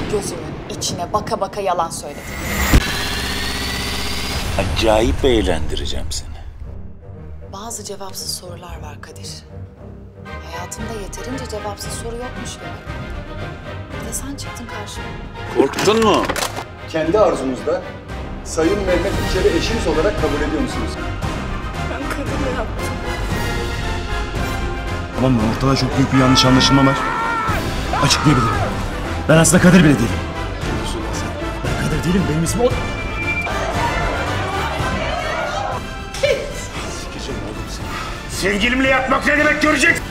gözümün içine baka baka yalan söyledin. Acayip eğlendireceğim seni. Bazı cevapsız sorular var Kadir. Hayatımda yeterince cevapsız soru yokmuş gibi. Bir de sen çıktın karşıma. Korktun mu? Kendi arzunuzda Sayın Mehmet İlker'i eşiniz olarak kabul ediyor musunuz? Ben Kadir'le yaptım. Tamam mı? Ortada çok büyük bir yanlış anlaşılma var. Açıklayabilirim. Ben aslında Kadir bile değilim. Ben Kadir değilim. Benim ismim o... Sevgilimle yatmak ne demek görecek?